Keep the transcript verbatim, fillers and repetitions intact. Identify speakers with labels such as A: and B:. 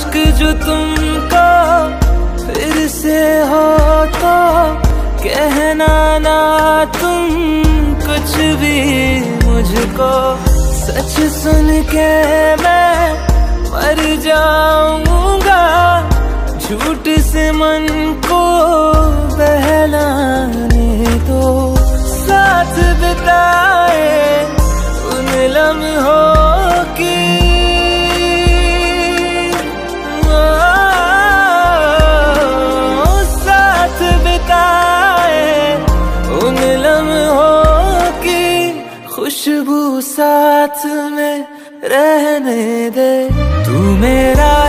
A: इश्क जो तुमको फिर से हो तो कहना ना तुम कुछ भी मुझको। सच सुन के मैं मर जाऊंगा, झूठ से मन को बहलाने दो। साथ बिताए उन लम्हों की साथ बिताए उन लम्हों की खुशबू साथ में रहने दे। तू मेरा